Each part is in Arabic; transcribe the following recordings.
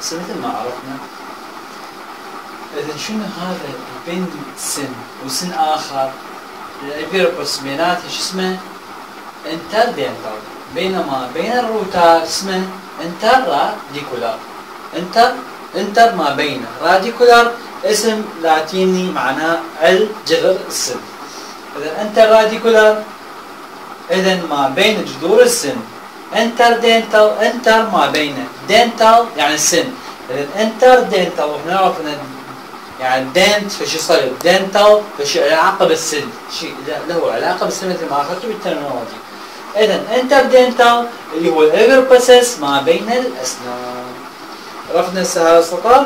هسه مثل ما عرفنا اذا شنو هذا بين سن وسن اخر الالفيولار بروسس بيناتها شو اسمه انتردنتال، بينما بين الروتات اسمه انتراديكولار. انتر ما بين، راديكولار اسم لاتيني معناه الجذر السن. اذا انتراديكولار اذا ما بين جذور السن. انتردنتال انتر ما بين، دنتال يعني السن. اذا انتردنتال واحنا نعرف ان يعني دنت فشي صلب، دنتال فشي علاقه بالسن، شيء له علاقه بالسن مثل ما اخذتوا بالترمينولوجي. اذا انتردنتال اللي هو الالفيولار بروسس ما بين الاسنان. عرفنا هسه هذا السطر؟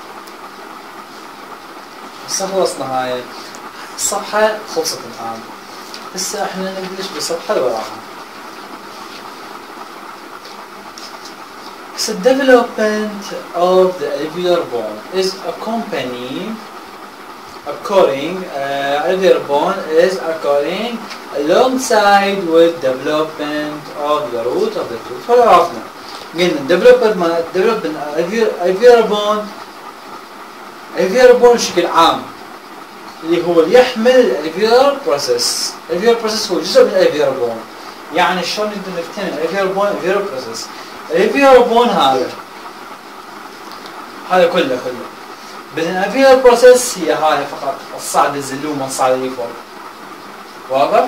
هسه خلصنا هاي الصفحه، خلصت الان. هسه احنا نبلش بالصفحه اللي وراها. The development of the alveolar bone is alveolar bone is occurring alongside with development of the root of the tooth. فعرفنا قلنا development alveolar bone بشكل عام اللي هو يحمل الالفيولار بروسس. الالفيولار بروسس هو جزء من الالفيولار بون. يعني شلون نقدر نفتهم الالفيولار بون الالفيولار بروسس؟ الالفيولار بون هذا كله بالالفيولار بروسس هي هاي فقط الصعد الزلومه الصعد اللي فوق. واضح؟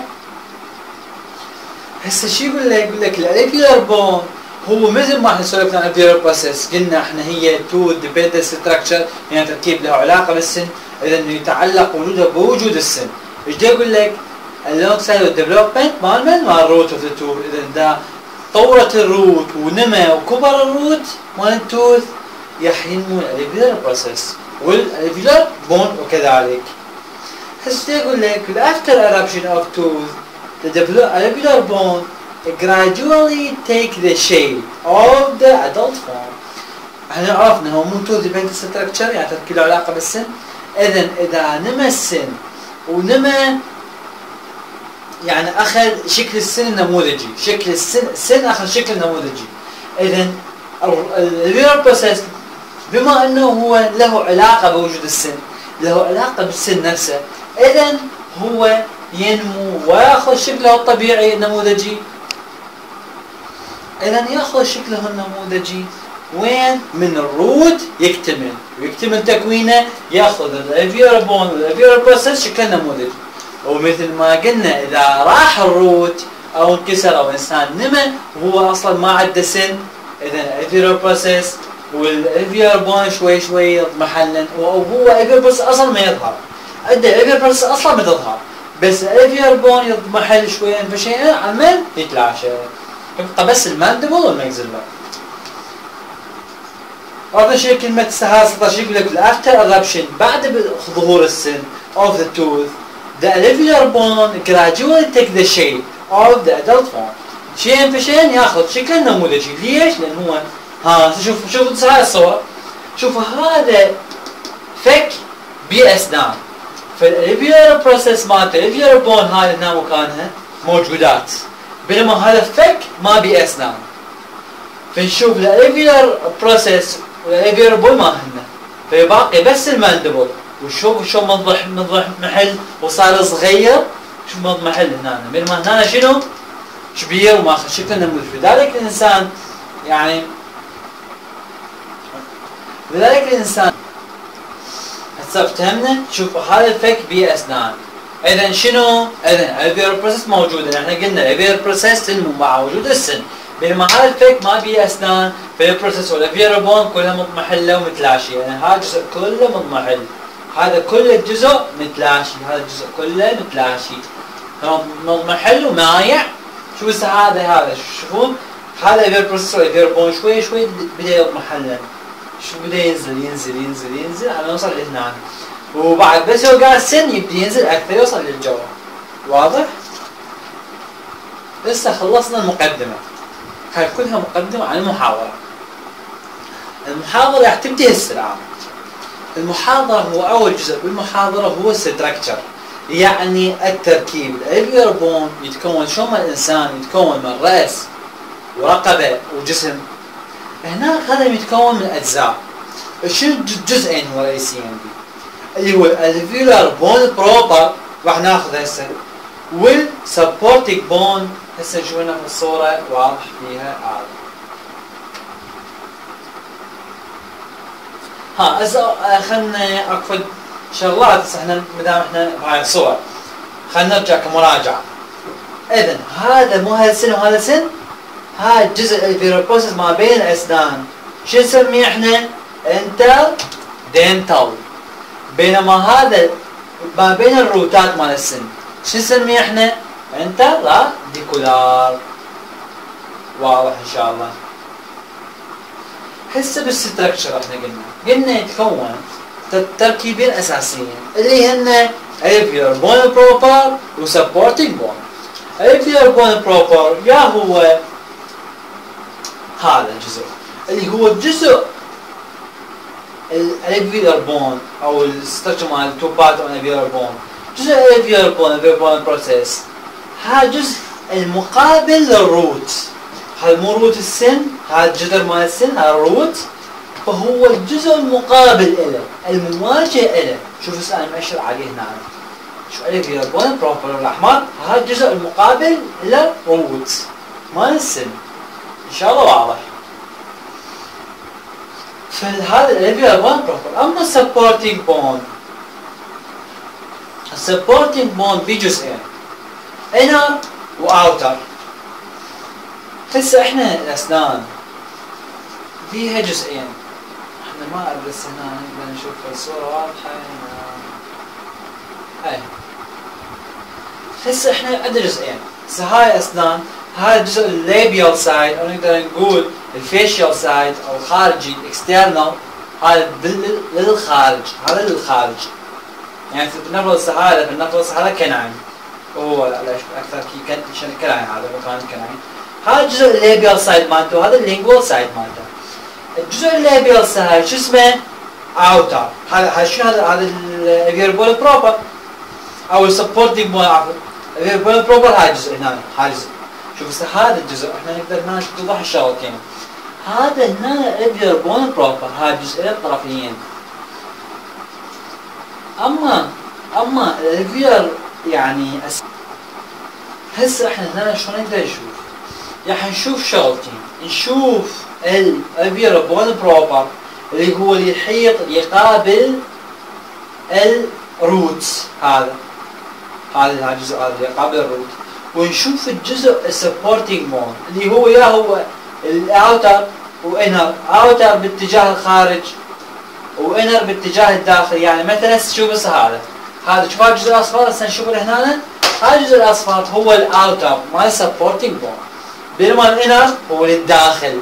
هسه شو يقول لك؟ يقول لك الالفيولار بون هو مثل ما احنا سولفنا عن الالفيولار بروسس، قلنا احنا هي تو ديبندنت ستراكشر، يعني تركيب له علاقه بالسن، اذا انه يتعلق وجودها بوجود السن. ايش دا يقول لك؟ alongside with development مال الروت اوف ذا توث. اذا دا طورت الروت ونمى وكبر الروت مال التوث ينمو الالفيولار بروسس والالفيولار بون وكذلك. هسه يقول لك after eruption of tooth the alveolar bone gradually take the shape of the adult form. احنا عرفنا هو مو توث ديبندنت ستراكشر، يعني تركيب له علاقه بالسن. اذا نمى السن ونمى يعني اخذ شكل السن النموذجي، شكل السن اخذ شكل نموذجي. اذا الالفيولار بروسس بما انه هو له علاقه بوجود السن، له علاقه بالسن نفسه، اذا هو ينمو وياخذ شكله الطبيعي النموذجي. اذا ياخذ شكله النموذجي وين؟ من الروت ويكتمل تكوينه، ياخذ الالفيولار بون والالفيولار بروسس شكل نموذجي. ومثل ما قلنا اذا راح الروت او انكسر او انسان نمى وهو اصلا ما عنده سن، اذا الالفيولار بروسس والالفيولار بون شوي يضمحلن، وهو الالفيولار بروسس اصلا ما يظهر، عنده الالفيولار بروسس اصلا ما تظهر، بس الالفيولار بون يضمحل شويا فشيئا عمال يتلاشى، يبقى بس الماندبل والماكسيلر. هذا شيء كلمة سهاسة يقول لك after eruption بعد ظهور السن of the tooth the alveolar bone gradually take the shape of the adult form. شيئا فشيئا ياخذ شكل نموذجي. ليش؟ لأن هو شوفوا هاي الصورة، شوفوا هذا فك بأسنان، فالالفيولار بروسس مالته الالفيولار بون هاي هنا مكانها موجودات، بينما هذا فك ما بأسنان. فنشوف الالفيولار بروسس والالفيولار بون ما هن، فيباقي بس الماندبل. وشوف شو مضح محل وصار صغير، شوف مضمحل هنا، بينما هنا شنو؟ كبير وماخذ شكل نموذج. لذلك الانسان هسه افتهمنا. شوف هذا الفك بيه اسنان، اذا شنو؟ اذا الالفيولار بروسس موجوده، احنا قلنا الالفيولار بروسس تنمو مع وجود السن، بينما هذا الفك ما بيه اسنان، فالبروسس والالفيولار بون كلها مضمحله ومتلاشيه، يعني هذا الجزء كله مضمحل، هذا كل الجزء متلاشي، هذا الجزء كله متلاشي، مضمحل ومايع. شو هسه هذا شوفون هذا الالفيولار بروسس والالفيولار بون شوي بدا يضمحلن، شو بدا ينزل على يوصل لهنا، وبعد بس يوقع السن يبدا ينزل اكثر يوصل للجو. واضح؟ لسه خلصنا المقدمه، هاي كلها مقدمه عن المحاضره. المحاضره راح تبدا هسه الان. المحاضره هو اول جزء بالمحاضره هو ستراكشر، يعني التركيب. الالفيولار بون يتكون شلون ما الانسان يتكون من راس ورقبه وجسم، هناك هذا يتكون من اجزاء. شنو جزئين هو رئيسيين بي اللي هو الالفيولار بون بروبر راح ناخذ هسه والسبورتنج بون هسه نشوف هنا في الصوره واضح فيها هذا. هسه خلنا اكفد شغلات هسه احنا مدام احنا بهاي الصور خلنا نرجع كمراجعه. اذا هذا مو هذا سن وهذا سن، هذا الجزء الالفيولار بروسيس ما بين الاسنان شو نسميه احنا؟ انتر دينتال. بينما هذا ما بين الروتات مال السن شو نسميه احنا؟ انتر ديكولار. واضح ان شاء الله. هسه بالستركشر احنا قلنا يتكون تركيبين اساسيين اللي هن الفيولار بون بروبر وسبورتنج بون. الفيولار بون بروبر يا هو هذا الجزء اللي هو الجزء الالفيولار بون او الستركشر مال التو بارت او الالفيولار بون. جزء الالفيولار بون بروسيس هذا جزء المقابل للروت. هذا مو روت السن، هذا الجذر مال السن، هذا الروت، فهو الجزء المقابل له المواجه له. شوف هسه انا مأشر عليه هنا، شوف الالفيولار بون بروبر الاحمر، هذا الجزء المقابل للروت مال السن. ان شاء الله واضح. فهذا الالفيولار بون بروبر. اما السبورتنج بون، السبورتنج بون بجزئين انر واوتر. هسه احنا الاسنان فيها جزئين، احنا ما ادرس هنا نقدر نشوف الصوره واضحه هنا. هاي هسه احنا عندنا جزئين. هسه هاي اسنان، هذا الجزء الليبيال سايد او نقدر نقول الفيشيال سايد او الخارجي الاكسترنال، هذا للخارج، هذا للخارج. يعني بنفرض هذا بنفرض هذا كناين، هو اكثر كناين، هذا مكان كناين. هذا الجزء الليبيال سايد مالته، هذا اللينجوال سايد مالته. الجزء الليبيال سايد شو اسمه؟ اوتر. هذا شنو؟ هذا الالفيولار بون بروبر او السبورتنج بون، عفوا الالفيولار بون بروبر. هذا الجزء هنا، هذا الجزء. شوف هسه هذا الجزء احنا نقدر هنا نوضح الشغلتين. هذا هنا الالفيولار بون بروبر، هذا الجزئين الطرفيين. اما الالفيولار يعني هسه احنا هنا شلون نقدر نشوف؟ راح نشوف شغلتين، نشوف الالفيولار بون بروبر اللي هو اللي يحيط يقابل الروتس، هذا الجزء هذا اللي يقابل الروت. ونشوف الجزء السبورتنج بون اللي هو يا هو الاوتر وانر، اوتر باتجاه الخارج وانر باتجاه الداخل. يعني مثلا شوف بس هذا شوف هذا الجزء الاصفر، هسه نشوفه هنا. هذا الجزء الاصفر هو الاوتر مال السبورتنج بون، بينما الانر هو للداخل.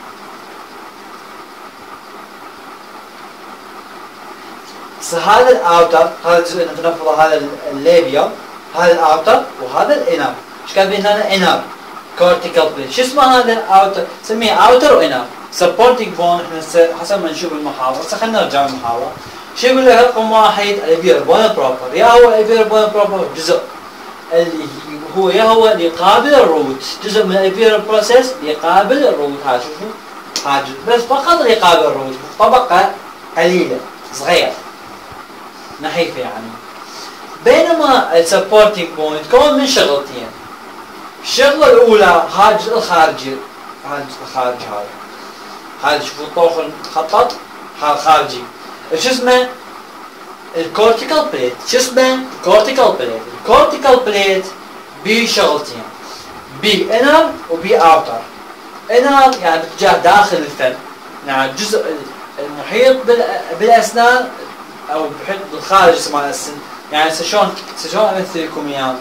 هذا الاوتر، هذا الجزء نفرض هذا الليبيال، هذا الاوتر وهذا الانر. ايش كاتبين هنا؟ انر كورتيكال بليت. شو اسمه هذا الاوتر؟ نسميه اوتر وانر سبورتنج بون. احنا حسب ما نشوف المحاضره. هسه خلينا نرجع للمحاضره. شو يقول لك؟ رقم واحد الالفيولار بون بروبر، يا هو الالفيولار بون بروبر جزء اللي هو يا هو اللي يقابل الروت، جزء من الالفيولار بروسيس يقابل الروت. هذا شوفوا هذا بس فقط اللي يقابل الروت، طبقه قليله صغير نحيفه يعني. بينما السبورتنج بون يتكون من شغلتين. الشغله الاولى هذا الجزء الخارجي، هذا الجزء الخارجي، هذا شوفوا الطوخ المخطط، هذا خارجي. شو اسمه؟ الكورتيكال بليت. شو اسمه؟ الكورتيكال بليت. الكورتيكال بليت بشغلتين، بي انر وبي اوتر. انر يعني باتجاه داخل الفم، يعني الجزء المحيط بالاسنان او بحيث بالخارج مال السن. يعني شلون امثل لكم اياه؟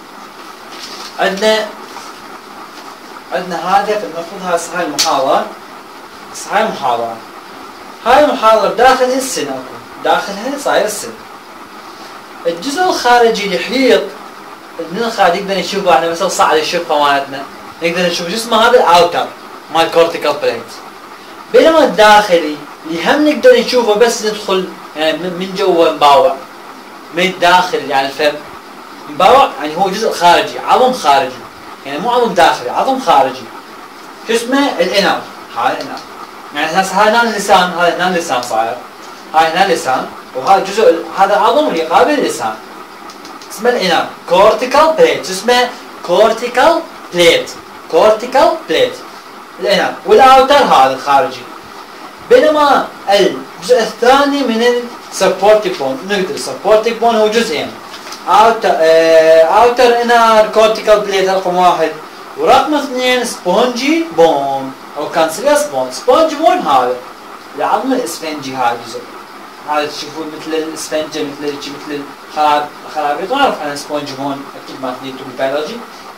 عندنا هذا فلنفرض هاي المحاضرة. هاي المحاضرة بداخلها السن اكو، داخلها صاير السن. الجزء الخارجي اللي يحيط من الخارج نقدر نشوفه احنا مثل صعد الشفة مالتنا، نقدر نشوف شو اسمه هذا الاوتر مال كورتيكال بليت. بينما الداخلي اللي هم نقدر نشوفه بس ندخل يعني من جوا مباوع، من الداخل يعني الفم مباوع، يعني هو جزء خارجي، عظم خارجي، يعني مو عظم داخلي، عظم خارجي. شو اسمه؟ الانر. هذا الانر. يعني هسه هذا اللسان، هذا هنا اللسان صاير، هاي هنا اللسان، وهذا جزء هذا العظم اللي يقابل اللسان اسمه الانر كورتيكال بليت، اسمه كورتيكال بليت، كورتيكال بليت الانر، والاوتر هذا الخارجي. بينما الجزء الثاني من السبورتيف بون، نقدر السبورتيف بون هو جزئين، اوتر انر كورتيكال بليت رقم واحد، ورقم اثنين سبونجي بون او كانسيليوس بون. سبونجي بون هذا العظم الاسفنجي، هذا الجزء هذا تشوفون مثل الاسفنجه، مثل الخرابيط، نعرف عن سبونجي بون اكيد ما تريدوا بالبيولوجي.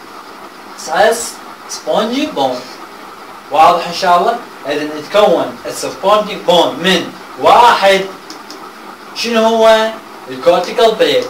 سبونجي بون واضح ان شاء الله. اذا يتكون السبونجي بون من واحد شنو هو الكورتيكال بليت،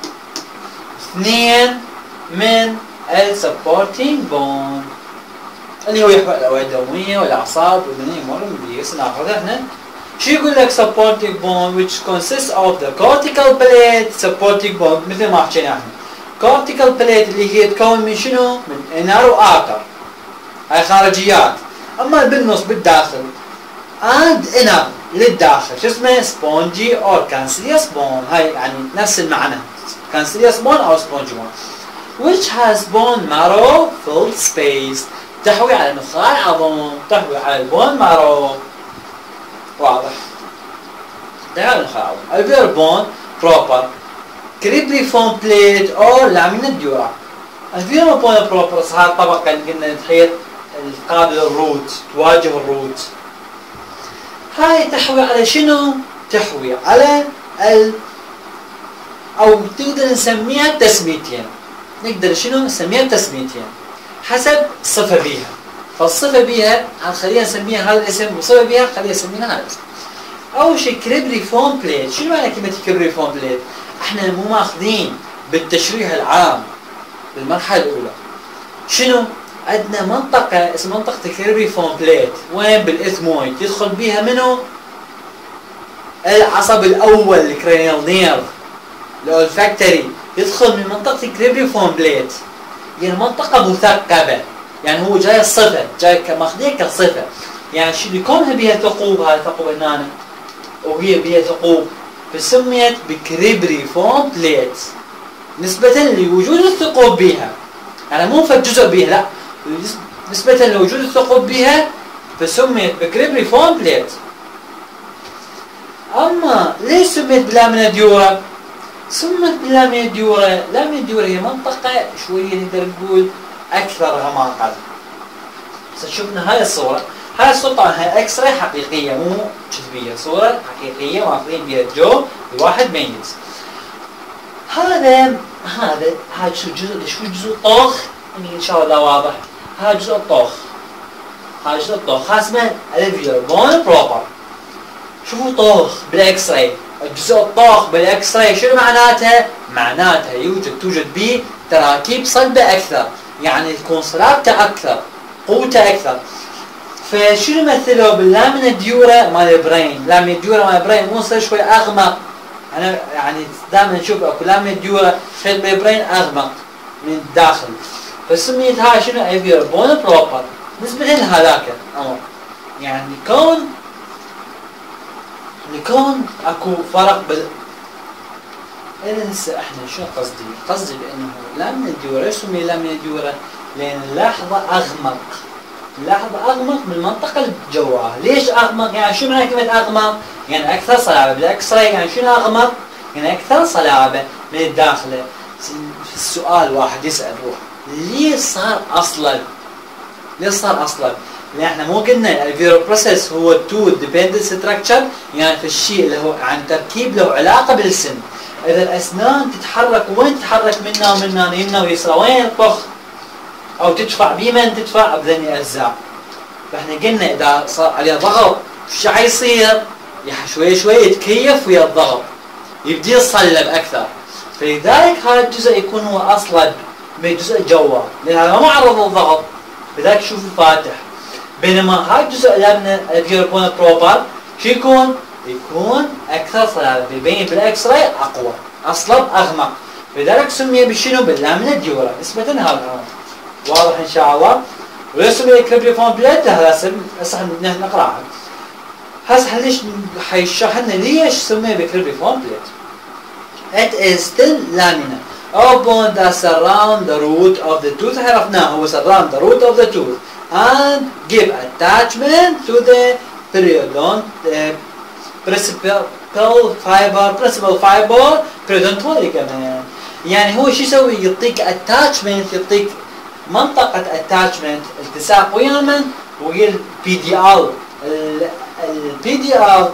اثنين من السبورتينج بون اللي هو يحوي الاوعيه الدمويه والاعصاب والبنيه امور اللي ناخذها احنا. شو يقول لك supporting bone which consists of the cortical plate supporting bone، مثل ما حكينا احنا cortical plate اللي هي تكون من شنو؟ من inner و outer، هاي خارجيات. اما بالنص بالداخل and inner للداخل شو اسمه؟ spongy or cancellous bone، هاي يعني نفس المعنى cancellous bone او spongy bone which has bone marrow filled space، تحوي على نخاع العظم، تحوي على البون مارو. واضح؟ تعال نخاع الفير بون بروبر كريبريفورم بليت او لامينا ديورا. الفير بون بروبر هاي الطبقه اللي قلنا تحيط القابل الروت، تواجه الروت. هاي تحوي على شنو؟ تحوي على او تقدر نسميها تسميتين، نقدر شنو نسميها تسميتين حسب صفة بيها. فالصفة بيها خلينا نسميها هذا الاسم، وصفة بيها خلينا نسميها هذا الاسم. أول شيء كريبريفورم بليت. شنو معنى كلمة كريبريفورم بليت؟ احنا مو ماخذين بالتشريح العام بالمرحلة الأولى. شنو؟ عندنا منطقة اسمها منطقة الكريبريفورم بليت، وين؟ بالإثمويد، يدخل بيها منو؟ العصب الأول الكرينيال نيرف الأولفاكتوري، يدخل من منطقة الكريبريفورم بليت. يعني منطقة مثقبة، يعني هو جاي الصفة، جاي ماخذيها كصفة. يعني شو اللي كونها بها ثقوب، هاي ثقوب هنا وهي بها ثقوب، فسميت بكريبريفورم بليت نسبة لوجود الثقوب بها. يعني مو فد جزء بها، لا، نسبة لوجود الثقوب بها فسميت بكريبريفورم بليت. أما ليش سميت بلامينا ديورا؟ سمت باللامينا ديورا، لامينا ديورا هي منطقة شوية نقدر نقول أكثر غماقا. هسه شفنا هاي الصورة، هاي الصورة طبعا هاي اكس راي حقيقية مو كذبية، صورة حقيقية ماخذين بها الجو لواحد ميز. هذا شو جزء طوخ، يعني ان شاء الله واضح. هذا جزء الطوخ، هذا جزء الطوخ، هذا اسمه الفيولار بون بروبر. شوفوا طوخ بالاكس راي، الجزء الطوخ بالاكس راي شنو معناتها؟ معناتها توجد به تراكيب صلبة أكثر، يعني تكون صلابته أكثر، قوته أكثر. فشنو مثلوا باللامينا ديورا مال البرين؟ لامينا ديورا مال البرين مو صار شوي أغمق. أنا يعني دائما نشوف أكو لامينا ديورا خيط بالبرين أغمق من الداخل، فسميت هاي شنو؟ أفير بون بروبر نسبة لهذاك الأمر. يعني لكون اكو فرق إذا هسه احنا شو قصدي بانه لامينا ديورا. ليش سمي لامينا ديورا؟ لان اللحظة اغمق من المنطقة الجواها. ليش اغمق؟ يعني شو معنى كلمة اغمق؟ يعني اكثر صلابة. بالاكس راي يعني شنو اغمق؟ يعني اكثر صلابة من الداخل. السؤال واحد يسأل روح، ليش صار اصلا؟ لان احنا مو قلنا الفيرو بروسيس هو تو ديبندنت ستراكشر، يعني في الشيء اللي هو عن تركيب له علاقه بالسن. اذا الاسنان تتحرك، وين تتحرك منا ومنا، يمنا ويسرى، وين تطخ او تدفع بيمن تدفع بذني اجزاء. فاحنا قلنا اذا صار عليه ضغط شو حيصير؟ شوي يتكيف ويا الضغط، يبدي يصلب اكثر. فلذلك هذا الجزء يكون هو اصلب من الجزء جوا، لان هذا ما معرض للضغط، لذلك شوفوا فاتح. بينما هاي الجزء اللي الفيربون بروبر شو يكون اكثر صلابه، بيبين بالاكس راي اقوى، اصلب اغمق، لذلك سمي بشنو؟ باللامينا ديورا نسبة هذا الامر. واضح ان شاء الله؟ وليش سمي كريبريفورم بليت؟ هذا اسم هسه نقراها. هسه ليش حيشرح لنا ليش سمي بكريبيفورم بليت. It is thin lamina or bone that surround the root of the tooth. عرفناه هو surround the root of the tooth and give attachment to the principal fiber periodontal ligament. يعني هو شو يسوي؟ يعطيك attachment، يعطيك منطقة attachment التصاق ويا من؟ ويا البي دي ال. البي دي ال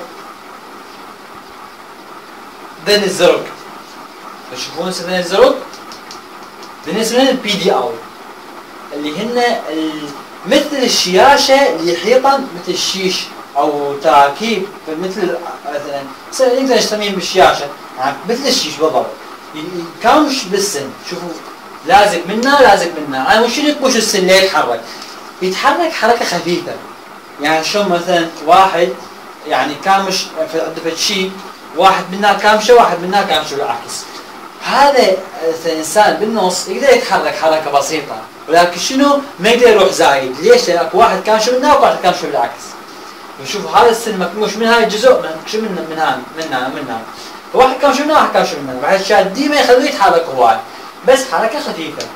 بين الزرق، تشوفون بين الزرق بالنسبة للبي دي ال اللي هن مثل الشياشة اللي يحيطن مثل الشيش او تراكيب مثل مثلا نقدر نسميهم بالشياشة يعني مثل الشيش بالضبط، كامش بالسن. شوفوا لازق منا لازق منا. انا وش يكبش السن ليه يتحرك؟ يتحرك حركة خفيفة. يعني شلون مثلا واحد يعني كامش عنده شيء، واحد منا كامشه واحد منا كامشه بالعكس، هذا الانسان بالنص يقدر يتحرك حركة بسيطة، ولكن شنو؟ ما يقدر يروح زايد. ليش؟ لأن واحد كامشه منا وواحد كامشه بالعكس. نشوف هذا السن مكموش من هاي الجزء مكموش من واحد كامشه منا واحد كامشه منا، بعد شاديه ما يخليه يتحرك هواي، بس حركة خفيفة.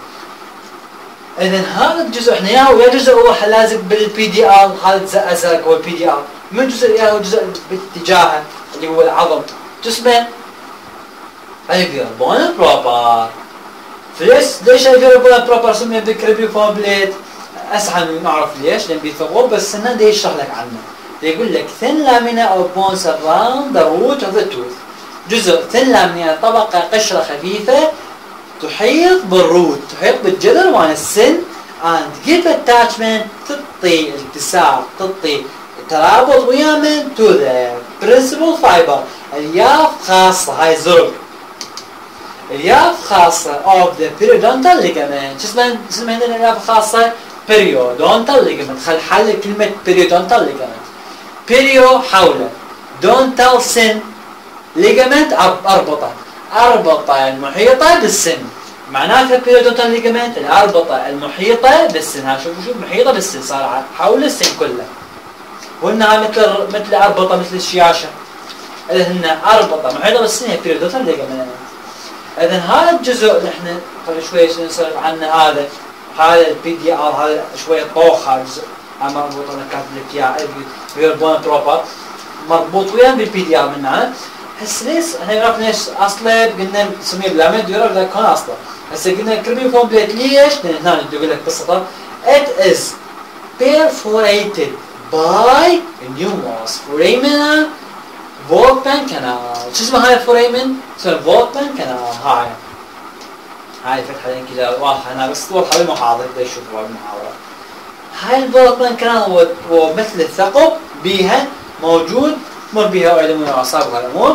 إذا هذا الجزء احنا ياهو ويا جزء هو لازق بالبي دي ال، هذا الازرق هو البي دي ال، من جزء ياهو جزء باتجاهه اللي هو العظم جسمه الفير بون بروبر. ليش الفير بون بروبر سمي بكريبيفورم بليت؟ اسهل نعرف ليش، لان بيثقب بس هنا دا يشرح لك عنه. يقول لك thin lamina of bone surround the root of the tooth. جزء thin lamina طبقة قشرة خفيفة تحيط بالروت، تحيط بالجذر مال السن and give attachment، تعطي التصاق، تعطي ترابط ويا من to the principal fiber، الياف خاصة. هاي زرق الياف خاصة of the periodontal ligament. شو اسمها هنا الياف خاصة؟ periodontal ligament. خل حل كلمة periodontal ligament. perio حوله، dontal سن، ligament أربطة المحيطة بالسن. معناتها periodontal ligament الأربطة المحيطة بالسن. ها شوف محيطة بالسن، صار حول السن كله. وإنها مثل أربطة مثل الشياشة. إذا هن أربطة محيطة بالسن هي periodontal ligament. إذا هذا الجزء اللي إحنا قبل شوي نسولف عنه هذا البي دي ار، هذا شوية طوخ، هذا الجزء مربوط. أنا كاتب لك إياه الفير بون بروبر مربوط وياه بالبي دي ار منها. هسه ليش احنا نعرف ليش اصله قلنا نسميه بلاميد يعرف ذاك كان اصله. هسه قلنا كريبيفورم بليت ليش؟ لان هنا يقول لك ببساطه it is perforated by numerous foramina Volkmann canal. شو اسمه هاي الفوريمن؟ اسمه Volkmann canal. هاي فتحه كذا واضحه هنا بس واضحه بالمحاضره تقدر تشوفوها بالمحاضره. هاي الفولكمان كانال هو مثل الثقب بيها موجود مر بها وعلم واعصاب وهالامور.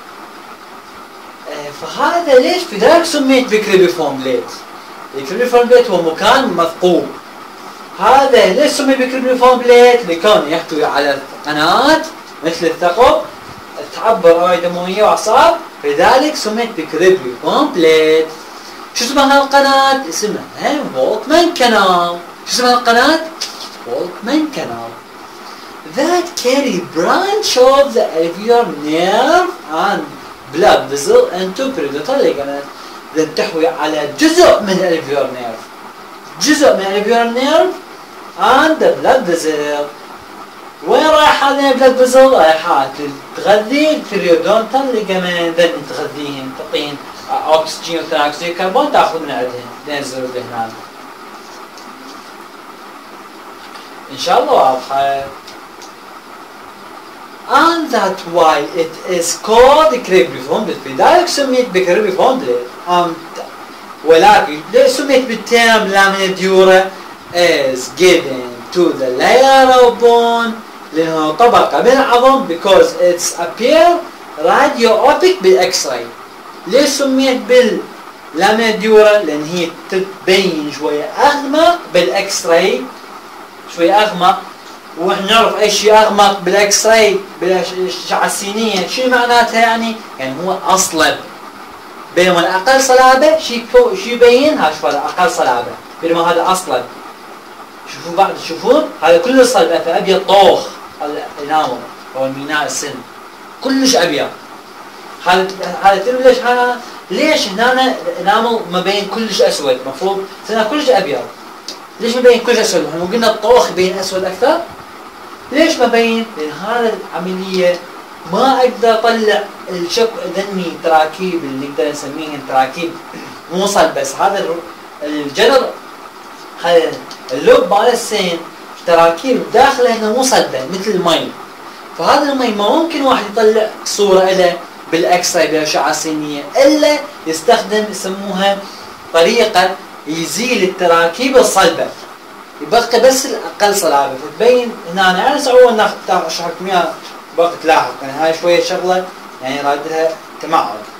فهذا ليش في ذلك سميت بكريبيفورم بليت. الكريبيفورم بليت هو مكان مثقوب. هذا ليش سمي بكريبيفورم بليت؟ لكونه يحتوي على قناة مثل الثقب تعبر اوعية دموية واعصاب، لذلك سميت بكريبيفورم بليت. شو اسمها القناة؟ اسمها فولكمان كانال. شو اسمها القناة؟ فولكمان كانال. That carry branch of the alveolar nerve and blood vessel into periodontal ligament. تحوي على جزء من الالفيولار نيرف، جزء من الالفيولار نيرف and the blood vessel. وين رايح هذا البلاد فيسل؟ رايحات تغذي البريودونتال ليجامنت، تغذيهم تعطيهم اكسجين وثاني اكسيد الكربون تاخذ من عندهم تنزلوا هنا. ان شاء الله واضحه. And that's why it is called Cribriform blit. لذلك سميت بكريبيفورم بليت. ولكن ليش سميت بالتام لامينا ديورا is given to the layer of bone لأنه طبقة من العظم because it's appear radiopic بالإكس راي. ليش سميت باللامينا ديورا؟ لأن هي تبين شوية أغمق بالإكس راي، شوية أغمق. ونحن نعرف اي شيء اغمق بالاكس راي بالاشعه السينيه شو معناتها يعني هو اصلب، بينما الاقل صلابه شيء يبين ها شوف هذا اقل صلابه بينما هذا اصلب. شوفوا بعد تشوفون هذا كله صلب فابيض طوخ هذا ينامون هو الميناء السن كلش ابيض. هذا تدري ليش هذا؟ ليش هنا نعمل مبين كلش اسود؟ المفروض هنا كلش ابيض. ليش مبين كلش اسود؟ احنا قلنا الطوخ يبين اسود اكثر. ليش مبين؟ لان هذا العمليه ما اقدر اطلع ذني تراكيب اللي نقدر نسميهن تراكيب مو صلبه. بس هذا الجدر، هذا اللب مال السين تراكيب داخله هنا مو صلبه مثل المي. فهذا المي ما ممكن واحد يطلع صوره له بالاكس راي بالاشعه السينيه الا يستخدم يسموها طريقه يزيل التراكيب الصلبه، يبقى بس الاقل صلابه. فتبين هنا على صعوبه اشرح لكم اياها بوقت لاحق، يعني هاي شويه شغله يعني راد لها تمعن.